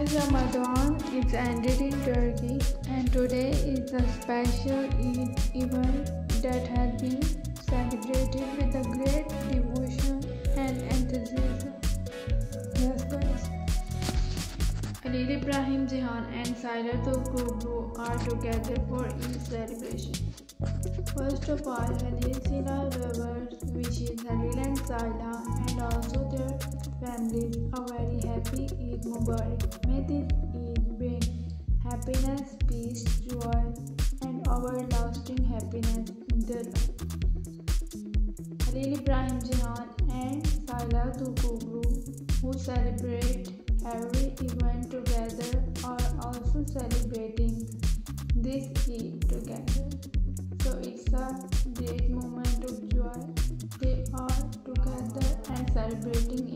Ramadan is ended in Turkey, and today is a special Eid event that has been celebrated with a great devotion and enthusiasm. Yes, guys. Halil Ibrahim Ceyhan and Sila Turkoglu are together for Eid celebration. First of all, Halil Sila lovers wishes Halil and Sila and also their families a very happy Eid Mubarak. May this Eid bring happiness, peace, joy, and everlasting happiness in their life. Halil Ibrahim Ceyhan and Sila Turkoglu, who celebrate every event together, are also celebrating this Eid together. So it's a great moment of joy. They are together and celebrating